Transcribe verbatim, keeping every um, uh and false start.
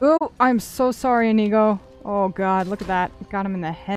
Oh, I'm so sorry, Inigo. Oh god, look at that. Got him in the head.